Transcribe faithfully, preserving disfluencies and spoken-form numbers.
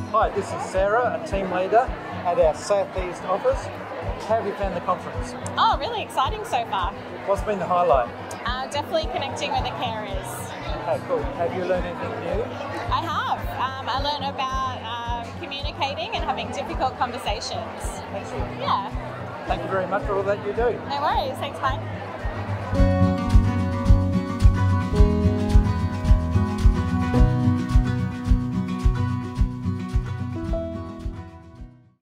Hi, this is Sarah, a team leader at our Southeast office. How have you found the conference? Oh, really exciting so far. What's been the highlight? Uh, definitely connecting with the carers. Okay, cool. Have you learned anything new? I have. Um, I learned about um, communicating and having difficult conversations. Excellent. Yeah. Thank you very much for all that you do. No worries. Thanks, Mike.